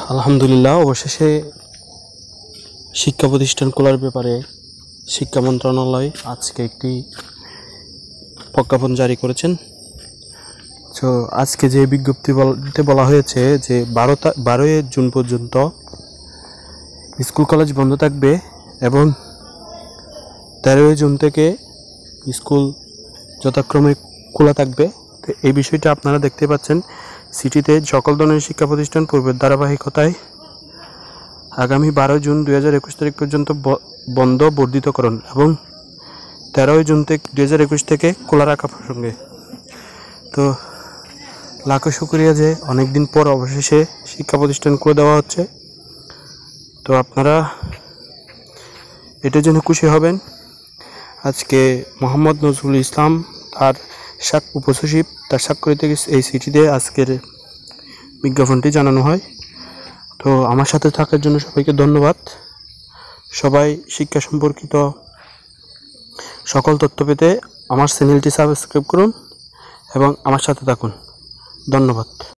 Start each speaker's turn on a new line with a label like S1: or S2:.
S1: আলহামদুলিল্লাহ, অবশেষে শিক্ষা প্রতিষ্ঠান খোলার ব্যাপারে শিক্ষা মন্ত্রণালয় আজকে একটি প্রজ্ঞাপন জারি করেছেন। তো আজকে যে বিজ্ঞপ্তিতে বলা হয়েছে যে 12 জুন পর্যন্ত স্কুল কলেজ বন্ধ থাকবে এবং 13 জুন থেকে স্কুল যথাক্রমে খোলা থাকবে। তো এই বিষয়টা আপনারা দেখতে পাচ্ছেন, সিটিতে সকল ধরনের শিক্ষা প্রতিষ্ঠান পূর্বের ধারাবাহিকতায় আগামী 12 জুন 2021 তারিখ পর্যন্ত বন্ধ বর্ধিতকরণ এবং 13 জুন 2021 থেকে খোলা রাখা প্রসঙ্গে। তো লাখো শুকরিয়া যে অনেকদিন পর অবশেষে শিক্ষা প্রতিষ্ঠান খুলে দেওয়া হচ্ছে। তো আপনারা এটার জন্য খুশি হবেন। আজকে মোহাম্মদ নজরুল ইসলাম তার উপসচিব তার স্বাক্ষরিত এই চিঠিতে আজকের বিজ্ঞাপনটি জানানো হয়। তো আমার সাথে থাকার জন্য সবাইকে ধন্যবাদ। সবাই শিক্ষা সম্পর্কিত সকল তথ্য পেতে আমার চ্যানেলটি সাবস্ক্রাইব করুন এবং আমার সাথে থাকুন। ধন্যবাদ।